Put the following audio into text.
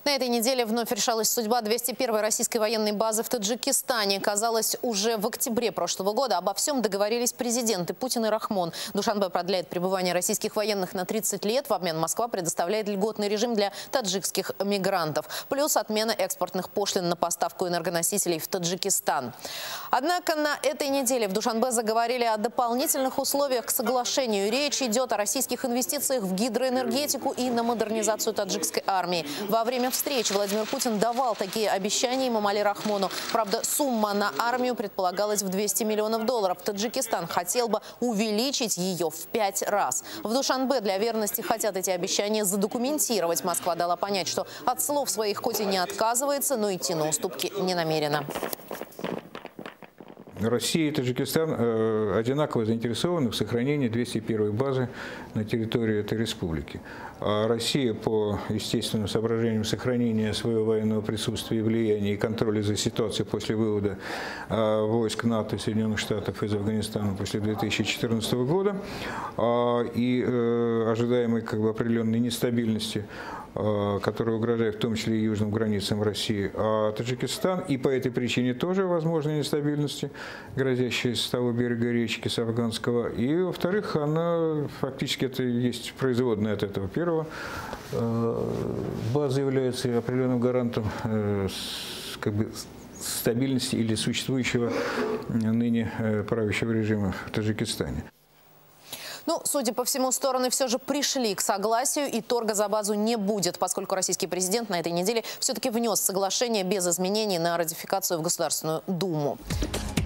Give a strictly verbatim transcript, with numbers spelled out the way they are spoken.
На этой неделе вновь решалась судьба двести первой российской военной базы в Таджикистане. Казалось, уже в октябре прошлого года обо всем договорились президенты Путин и Рахмон. Душанбе продляет пребывание российских военных на тридцать лет. В обмен Москва предоставляет льготный режим для таджикских мигрантов. Плюс отмена экспортных пошлин на поставку энергоносителей в Таджикистан. Однако на этой неделе в Душанбе заговорили о дополнительных условиях к соглашению. Речь идет о российских инвестициях в гидроэнергетику и на модернизацию таджикской армии. Во время встречи Владимир Путин давал такие обещания Эмомали Рахмону. Правда, сумма на армию предполагалась в двести миллионов долларов. Таджикистан хотел бы увеличить ее в пять раз. В Душанбе для верности хотят эти обещания задокументировать. Москва дала понять, что от слов своих хоть и не отказывается, но идти на уступки не намерена. Россия и Таджикистан э, одинаково заинтересованы в сохранении двести первой базы на территории этой республики. А Россия по естественным соображениям сохранения своего военного присутствия и влияния и контроля за ситуацией после вывода э, войск НАТО и Соединенных Штатов из Афганистана после две тысячи четырнадцатого года э, и э, ожидаемой как бы определенной нестабильности, которые угрожают в том числе и южным границам России, а Таджикистан и по этой причине тоже возможны нестабильности, грозящие с того берега речки, с афганского. И, во-вторых, она фактически это есть производная от этого первого. База является определенным гарантом как бы стабильности или существующего ныне правящего режима в Таджикистане. Ну, судя по всему, стороны все же пришли к согласию, и торга за базу не будет, поскольку российский президент на этой неделе все-таки внес соглашение без изменений на ратификацию в Государственную Думу.